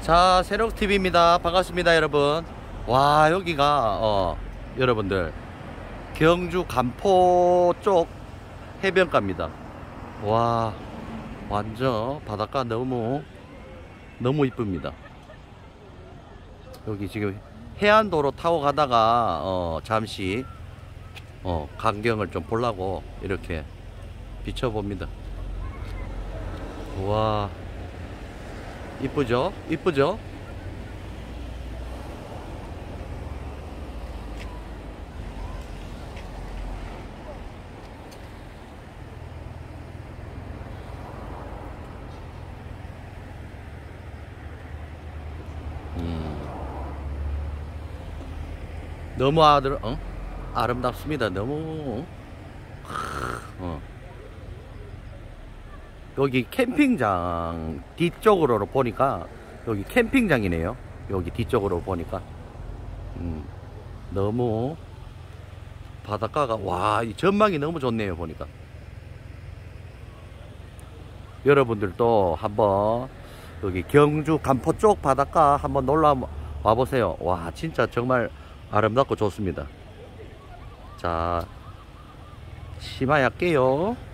자, 세록TV입니다. 반갑습니다, 여러분. 와, 여기가, 여러분들, 경주 간포 쪽 해변가입니다. 와, 완전 바닷가 너무 이쁩니다. 여기 지금 해안도로 타고 가다가, 잠시, 광경을 좀 보려고 이렇게 비춰봅니다. 와. 이쁘죠? 이쁘죠? 너무 아름답습니다. 너무. 여기 캠핑장 뒤쪽으로 보니까 여기 캠핑장이네요. 여기 뒤쪽으로 보니까 너무 바닷가가 이 전망이 너무 좋네요. 보니까 여러분들도 한번 여기 경주 간포 쪽 바닷가 한번 놀러 와 보세요. 와, 진짜 정말 아름답고 좋습니다. 자, 심하게 할게요.